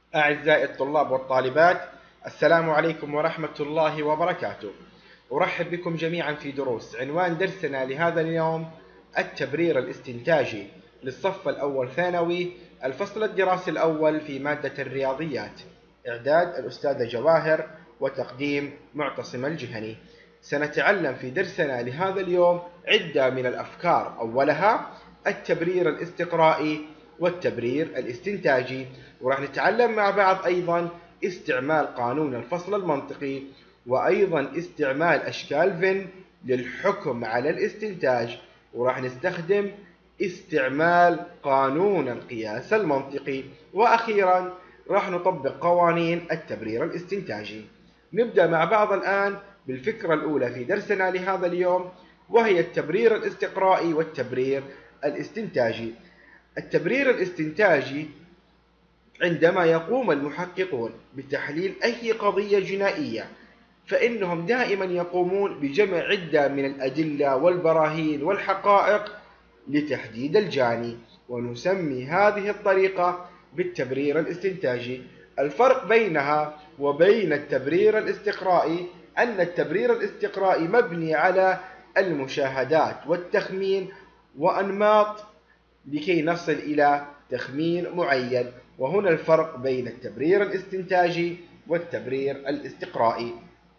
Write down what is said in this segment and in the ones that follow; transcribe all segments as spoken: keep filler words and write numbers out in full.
أعزائي الطلاب والطالبات، السلام عليكم ورحمة الله وبركاته. أرحب بكم جميعا في دروس. عنوان درسنا لهذا اليوم التبرير الاستنتاجي للصف الأول ثانوي، الفصل الدراسي الأول في مادة الرياضيات. إعداد الأستاذة جواهر وتقديم معتصم الجهني. سنتعلم في درسنا لهذا اليوم عدة من الأفكار، أولها التبرير الاستقرائي والتبرير الاستنتاجي، وراح نتعلم مع بعض أيضا استعمال قانون الفصل المنطقي، وأيضا استعمال أشكال فين للحكم على الاستنتاج، وراح نستخدم استعمال قانون القياس المنطقي، وأخيرا راح نطبق قوانين التبرير الاستنتاجي. نبدأ مع بعض الآن بالفكرة الأولى في درسنا لهذا اليوم، وهي التبرير الاستقرائي والتبرير الاستنتاجي. التبرير الاستنتاجي عندما يقوم المحققون بتحليل أي قضية جنائية، فإنهم دائما يقومون بجمع عدة من الأدلة والبراهين والحقائق لتحديد الجاني، ونسمي هذه الطريقة بالتبرير الاستنتاجي. الفرق بينها وبين التبرير الاستقرائي أن التبرير الاستقرائي مبني على المشاهدات والتخمين وأنماط لكي نصل إلى تخمين معين، وهنا الفرق بين التبرير الاستنتاجي والتبرير الاستقرائي.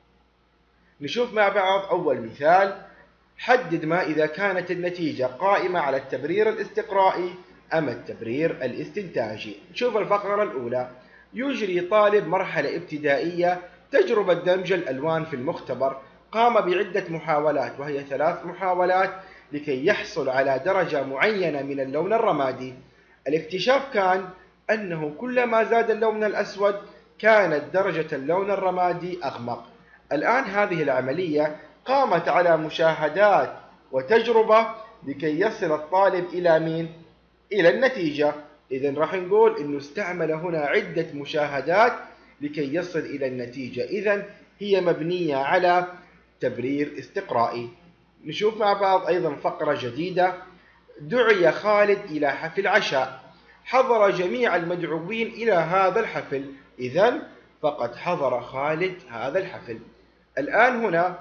نشوف مع بعض أول مثال: حدد ما إذا كانت النتيجة قائمة على التبرير الاستقرائي أم التبرير الاستنتاجي. نشوف الفقرة الأولى: يجري طالب مرحلة ابتدائية تجربة دمج الألوان في المختبر، قام بعدة محاولات وهي ثلاث محاولات لكي يحصل على درجة معينة من اللون الرمادي. الاكتشاف كان أنه كلما زاد اللون الأسود كانت درجة اللون الرمادي أغمق. الآن هذه العملية قامت على مشاهدات وتجربة لكي يصل الطالب إلى مين؟ إلى النتيجة. إذن راح نقول إنه استعمل هنا عدة مشاهدات لكي يصل إلى النتيجة، إذن هي مبنية على تبرير استقرائي. نشوف مع بعض أيضا فقرة جديدة: دعي خالد إلى حفل عشاء، حضر جميع المدعوين إلى هذا الحفل، إذن فقد حضر خالد هذا الحفل. الآن هنا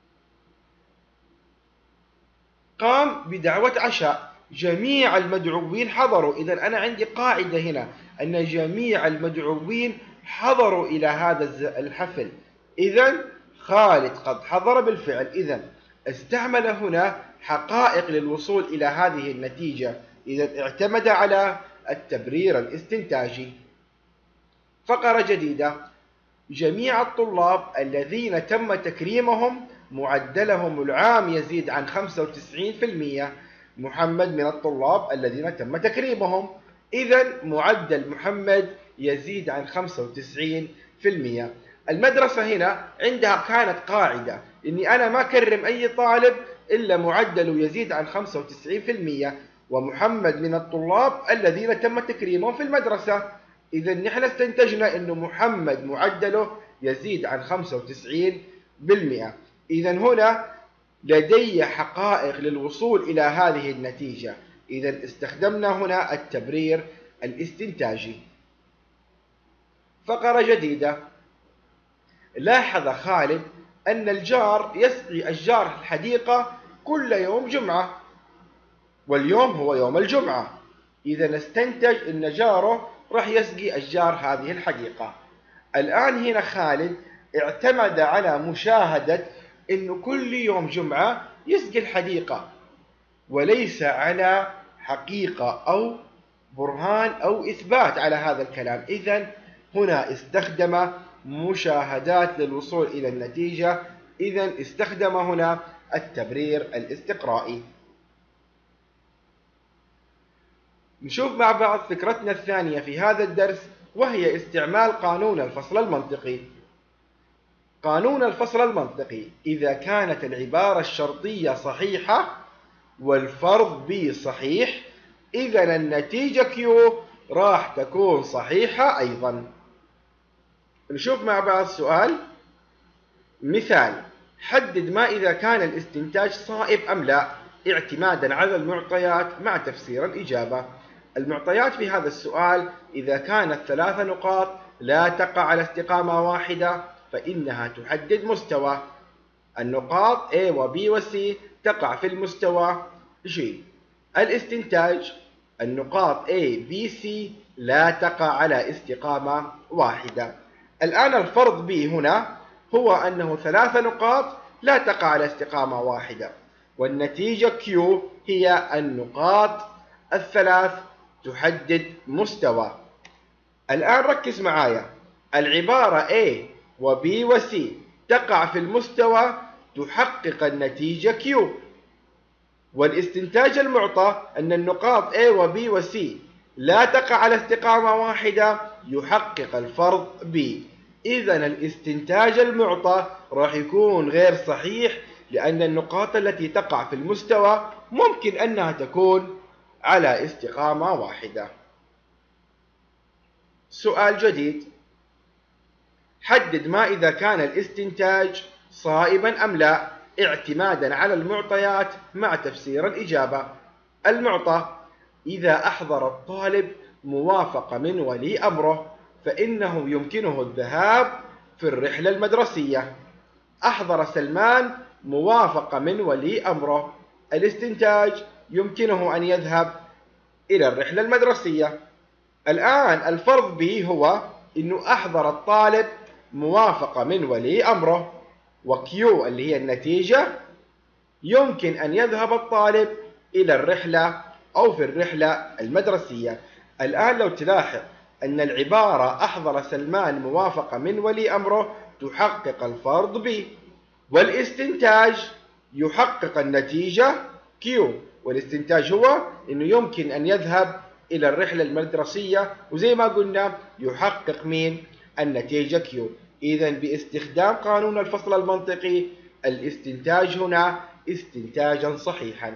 قام بدعوة عشاء، جميع المدعوين حضروا، إذن أنا عندي قاعدة هنا أن جميع المدعوين حضروا إلى هذا الحفل، إذن خالد قد حضر بالفعل. إذن استعمل هنا حقائق للوصول إلى هذه النتيجة، إذن اعتمد على التبرير الاستنتاجي. فقرة جديدة: جميع الطلاب الذين تم تكريمهم معدلهم العام يزيد عن خمسة وتسعين بالمئة. محمد من الطلاب الذين تم تكريمهم، إذن معدل محمد يزيد عن خمسة وتسعين بالمئة. المدرسة هنا عندها كانت قاعدة إني أنا ما أكرم أي طالب إلا معدله يزيد عن خمسة وتسعين بالمئة، ومحمد من الطلاب الذين تم تكريمهم في المدرسة. إذا نحن استنتجنا أن محمد معدله يزيد عن خمسة وتسعين بالمئة. إذا هنا لدي حقائق للوصول إلى هذه النتيجة، إذا استخدمنا هنا التبرير الاستنتاجي. فقرة جديدة: لاحظ خالد أن الجار يسقي الجار الحديقة كل يوم جمعة، واليوم هو يوم الجمعة، إذا نستنتج أن جاره راح يسقي الجار هذه الحديقة. الآن هنا خالد اعتمد على مشاهدة أنه كل يوم جمعة يسقي الحديقة، وليس على حقيقة أو برهان أو إثبات على هذا الكلام. إذن هنا استخدم مشاهدات للوصول إلى النتيجة، إذن استخدم هنا التبرير الاستقرائي. نشوف مع بعض فكرتنا الثانية في هذا الدرس، وهي استعمال قانون الفصل المنطقي. قانون الفصل المنطقي: إذا كانت العبارة الشرطية صحيحة والفرض B صحيح، إذا النتيجة Q راح تكون صحيحة أيضا. نشوف مع بعض سؤال. مثال: حدد ما إذا كان الاستنتاج صائب أم لا، اعتمادا على المعطيات مع تفسير الإجابة. المعطيات في هذا السؤال إذا كانت ثلاث نقاط لا تقع على استقامة واحدة فإنها تحدد مستوى. النقاط A و B و C تقع في المستوى G. الاستنتاج: النقاط A B C لا تقع على استقامة واحدة. الآن الفرض B هنا هو أنه ثلاث نقاط لا تقع على استقامة واحدة، والنتيجة Q هي النقاط الثلاث تحدد مستوى. الآن ركز معايا، العبارة A و B و C تقع في المستوى تحقق النتيجة Q، والاستنتاج المعطى أن النقاط A و B و C لا تقع على استقامة واحدة يحقق الفرض B. إذن الاستنتاج المعطى راح يكون غير صحيح، لأن النقاط التي تقع في المستوى ممكن أنها تكون على استقامة واحدة. سؤال جديد: حدد ما إذا كان الاستنتاج صائبا أم لا اعتمادا على المعطيات مع تفسير الإجابة. المعطى: إذا أحضر الطالب موافقة من ولي أمره فإنه يمكنه الذهاب في الرحلة المدرسية. أحضر سلمان موافقة من ولي أمره. الاستنتاج: يمكنه أن يذهب إلى الرحلة المدرسية. الآن الفرض به هو أنه أحضر الطالب موافقة من ولي أمره، وكيو اللي هي النتيجة يمكن أن يذهب الطالب إلى الرحلة أو في الرحلة المدرسية. الآن لو تلاحظ أن العبارة أحضر سلمان موافقة من ولي أمره تحقق الفرض B، والاستنتاج يحقق النتيجة Q، والاستنتاج هو أنه يمكن أن يذهب إلى الرحلة المدرسية، وزي ما قلنا يحقق مين؟ النتيجة Q. إذن باستخدام قانون الفصل المنطقي الاستنتاج هنا استنتاجا صحيحا.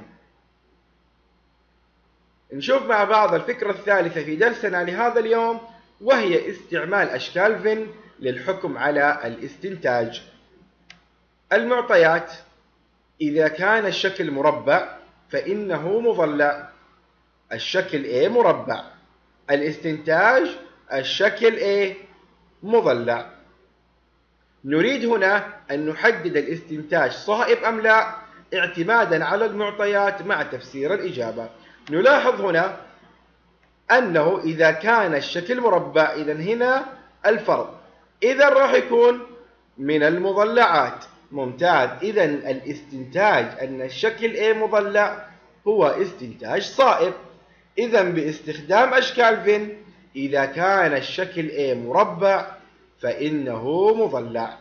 نشوف مع بعض الفكرة الثالثة في درسنا لهذا اليوم، وهي استعمال أشكال فين للحكم على الاستنتاج. المعطيات: إذا كان الشكل مربع فإنه مضلع. الشكل A مربع. الاستنتاج: الشكل A مضلع. نريد هنا أن نحدد الاستنتاج صائب أم لا اعتمادا على المعطيات مع تفسير الإجابة. نلاحظ هنا أنه إذا كان الشكل مربع إذن هنا الفرض إذن راح يكون من المضلعات. ممتاز، إذن الاستنتاج أن الشكل A مضلع هو استنتاج صائب. إذن باستخدام أشكال فين إذا كان الشكل A مربع فإنه مضلع.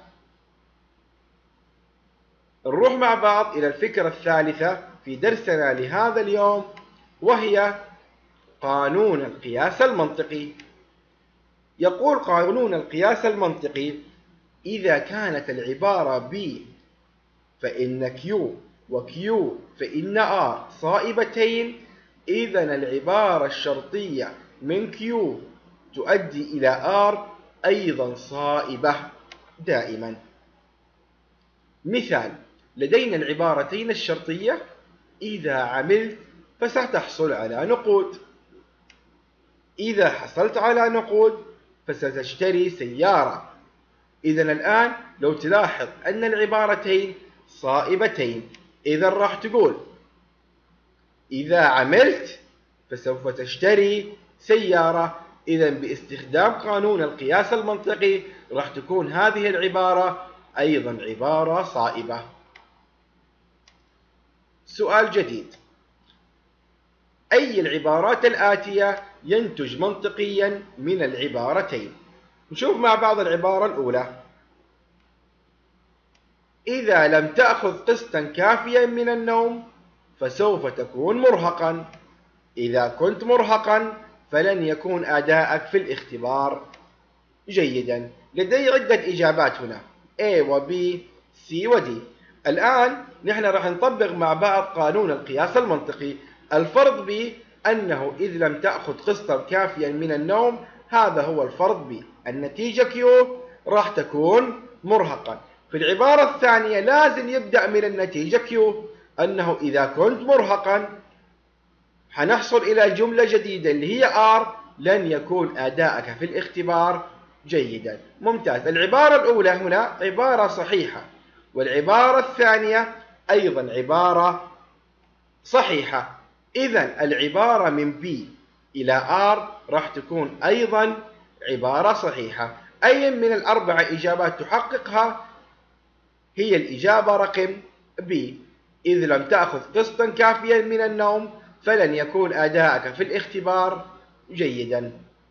نروح مع بعض إلى الفكرة الثالثة في درسنا لهذا اليوم، وهي قانون القياس المنطقي. يقول قانون القياس المنطقي: إذا كانت العبارة B فإن Q و Q فإن R صائبتين، إذن العبارة الشرطية من Q تؤدي إلى R أيضا صائبة دائما. مثال: لدينا العبارتين الشرطية: إذا عملت فستحصل على نقود. إذا حصلت على نقود فستشتري سيارة. إذن الآن لو تلاحظ أن العبارتين صائبتين، إذن راح تقول إذا عملت فسوف تشتري سيارة. إذن باستخدام قانون القياس المنطقي راح تكون هذه العبارة أيضا عبارة صائبة. سؤال جديد: أي العبارات الآتية ينتج منطقيا من العبارتين؟ نشوف مع بعض العبارة الأولى: إذا لم تأخذ قسطا كافيا من النوم فسوف تكون مرهقا. إذا كنت مرهقا فلن يكون أداءك في الاختبار جيدا. لدي عدة إجابات هنا A و B C و D. الآن نحن راح نطبق مع بعض قانون القياس المنطقي. الفرض B أنه إذ لم تأخذ قسطا كافيا من النوم، هذا هو الفرض B. النتيجة Q راح تكون مرهقا. في العبارة الثانية لازم يبدأ من النتيجة Q، أنه إذا كنت مرهقا حنحصل إلى جملة جديدة اللي هي R. لن يكون أداءك في الاختبار جيدا. ممتاز. العبارة الأولى هنا عبارة صحيحة، والعبارة الثانية أيضا عبارة صحيحة. إذن العبارة من B إلى R راح تكون أيضا عبارة صحيحة. أي من الأربع إجابات تحققها هي الإجابة رقم B. إذ لم تأخذ قسطا كافيا من النوم فلن يكون أداءك في الاختبار جيدا.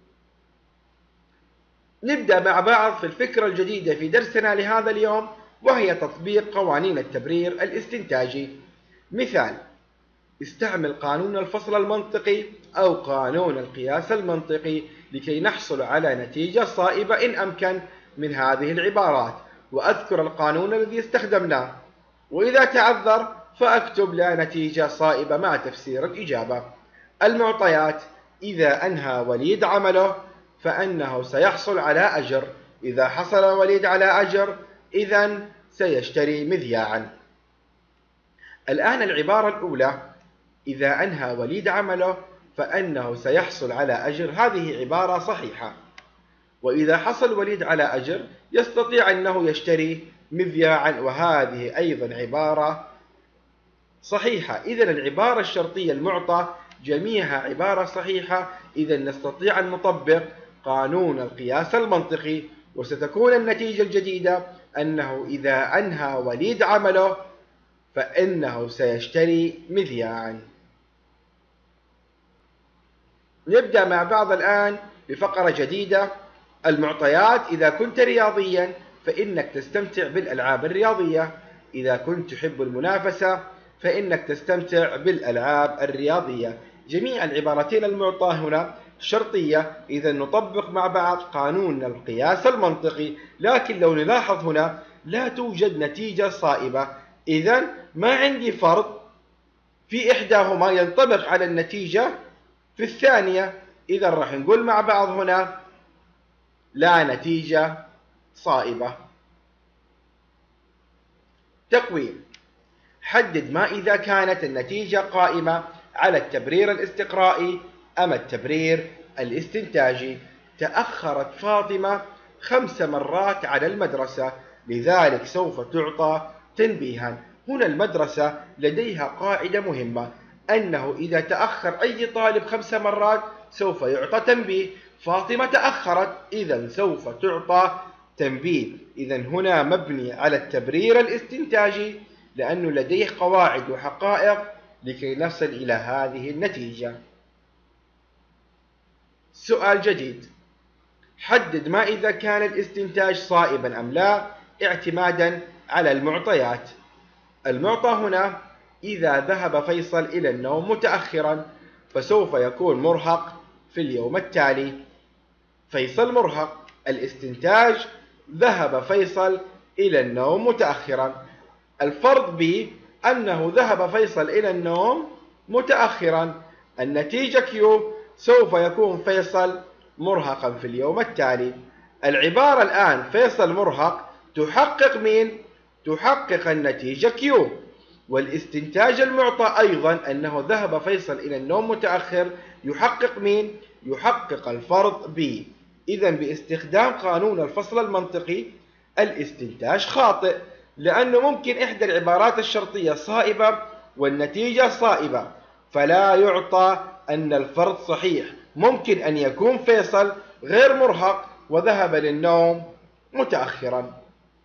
نبدأ مع بعض في الفكرة الجديدة في درسنا لهذا اليوم، وهي تطبيق قوانين التبرير الاستنتاجي. مثال: استعمل قانون الفصل المنطقي أو قانون القياس المنطقي لكي نحصل على نتيجة صائبة إن أمكن من هذه العبارات، وأذكر القانون الذي استخدمناه، وإذا تعذر فأكتب لا نتيجة صائبة مع تفسير الإجابة. المعطيات: إذا أنهى وليد عمله فإنه سيحصل على أجر. إذا حصل وليد على أجر إذن سيشتري مذياعا. الآن العبارة الأولى: إذا أنهى وليد عمله فإنه سيحصل على أجر، هذه عبارة صحيحة. وإذا حصل وليد على أجر يستطيع أنه يشتري مذياعا، وهذه أيضا عبارة صحيحة. إذن العبارة الشرطية المعطى جميعها عبارة صحيحة. إذن نستطيع أن نطبق قانون القياس المنطقي، وستكون النتيجة الجديدة أنه إذا أنهى وليد عمله فإنه سيشتري مذياعا. نبدأ مع بعض الآن بفقرة جديدة. المعطيات: إذا كنت رياضيا فإنك تستمتع بالألعاب الرياضية. إذا كنت تحب المنافسة فإنك تستمتع بالألعاب الرياضية. جميع العبارتين المعطاة هنا شرطية، إذا نطبق مع بعض قانون القياس المنطقي. لكن لو نلاحظ هنا لا توجد نتيجة صائبة، إذا ما عندي فرض في إحداهما ينطبق على النتيجة في الثانية. إذا راح نقول مع بعض هنا لا نتيجة صائبة. تقويم: حدد ما إذا كانت النتيجة قائمة على التبرير الاستقرائي أم التبرير الاستنتاجي. تأخرت فاطمة خمس مرات على المدرسة، لذلك سوف تعطى تنبيها. هنا المدرسة لديها قاعدة مهمة، أنه إذا تأخر أي طالب خمس مرات سوف يعطى تنبيه. فاطمة تأخرت إذا سوف تعطى تنبيه. إذا هنا مبني على التبرير الاستنتاجي لأنه لديه قواعد وحقائق لكي نصل إلى هذه النتيجة. سؤال جديد: حدد ما إذا كان الاستنتاج صائبا أم لا اعتمادا على المعطيات. المعطى هنا: إذا ذهب فيصل إلى النوم متأخرا فسوف يكون مرهق في اليوم التالي. فيصل مرهق. الاستنتاج: ذهب فيصل إلى النوم متأخرا. الفرض ب أنه ذهب فيصل إلى النوم متأخرا. النتيجة كيو: سوف يكون فيصل مرهقا في اليوم التالي. العبارة الآن فيصل مرهق تحقق مين؟ تحقق النتيجة كيو. والاستنتاج المعطى أيضا أنه ذهب فيصل إلى النوم متأخر يحقق مين؟ يحقق الفرض B. إذا باستخدام قانون الفصل المنطقي الاستنتاج خاطئ، لأنه ممكن إحدى العبارات الشرطية صائبة والنتيجة صائبة، فلا يعطى أن الفرض صحيح. ممكن أن يكون فيصل غير مرهق وذهب للنوم متأخرا.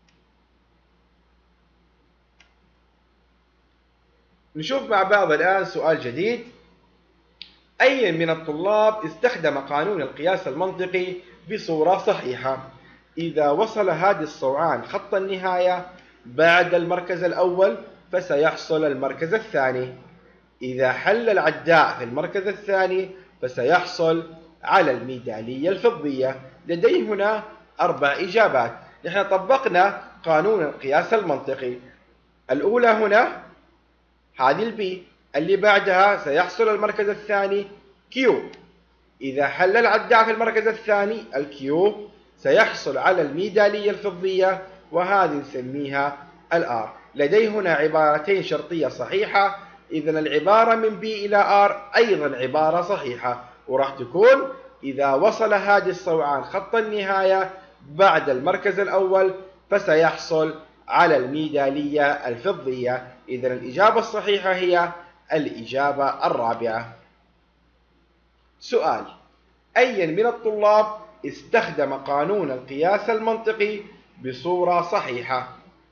نشوف مع بعض الآن سؤال جديد. أي من الطلاب استخدم قانون القياس المنطقي بصورة صحيحة؟ إذا وصل هادي الصوعان خط النهاية بعد المركز الأول فسيحصل المركز الثاني. إذا حل العداء في المركز الثاني فسيحصل على الميدالية الفضية. لدي هنا أربع إجابات. نحن طبقنا قانون القياس المنطقي. الأولى هنا هذه البي، اللي بعدها سيحصل المركز الثاني كيو. إذا حل العداء في المركز الثاني الكيو سيحصل على الميدالية الفضية، وهذه نسميها الآر. لدي هنا عبارتين شرطية صحيحة إذن العبارة من B إلى R أيضا عبارة صحيحة، وراح تكون إذا وصل هادي الصوعان خط النهاية بعد المركز الأول فسيحصل على الميدالية الفضية. إذن الإجابة الصحيحة هي الإجابة الرابعة. سؤال: أي من الطلاب استخدم قانون القياس المنطقي بصورة صحيحة؟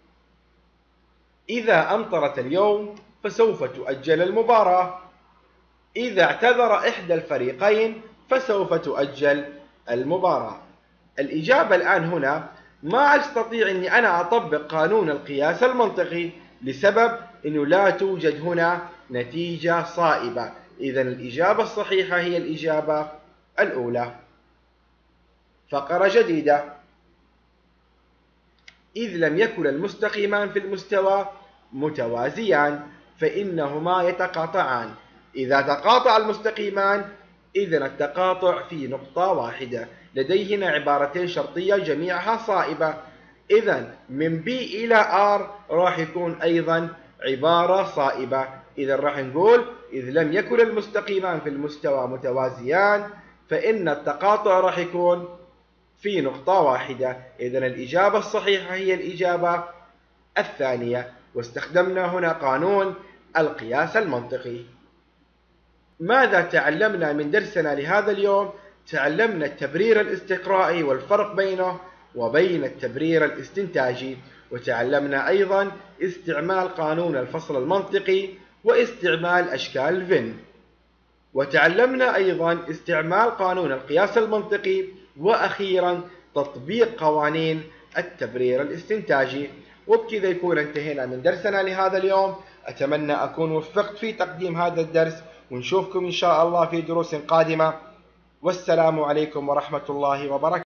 إذا أمطرت اليوم فسوف تؤجل المباراة. إذا اعتذر إحدى الفريقين فسوف تؤجل المباراة. الإجابة الآن هنا ما أستطيع أني أنا أطبق قانون القياس المنطقي لسبب أنه لا توجد هنا نتيجة صائبة. إذن الإجابة الصحيحة هي الإجابة الأولى. فقرة جديدة: إذ لم يكن المستقيمان في المستوى متوازيان فإنهما يتقاطعان. إذا تقاطع المستقيمان إذن التقاطع في نقطة واحدة. لدينا عبارتين شرطية جميعها صائبة. إذن من B إلى R راح يكون أيضا عبارة صائبة. إذن راح نقول إذ لم يكن المستقيمان في المستوى متوازيان فإن التقاطع راح يكون في نقطة واحدة. إذن الإجابة الصحيحة هي الإجابة الثانية، واستخدمنا هنا قانون القياس المنطقي. ماذا تعلمنا من درسنا لهذا اليوم؟ تعلمنا التبرير الاستقرائي والفرق بينه وبين التبرير الاستنتاجي، وتعلمنا أيضا استعمال قانون الفصل المنطقي واستعمال أشكال الفن، وتعلمنا أيضا استعمال قانون القياس المنطقي، وأخيرا تطبيق قوانين التبرير الاستنتاجي. وبكذا يكون انتهينا من درسنا لهذا اليوم. أتمنى أكون وفقت في تقديم هذا الدرس، ونشوفكم إن شاء الله في دروس قادمة. والسلام عليكم ورحمة الله وبركاته.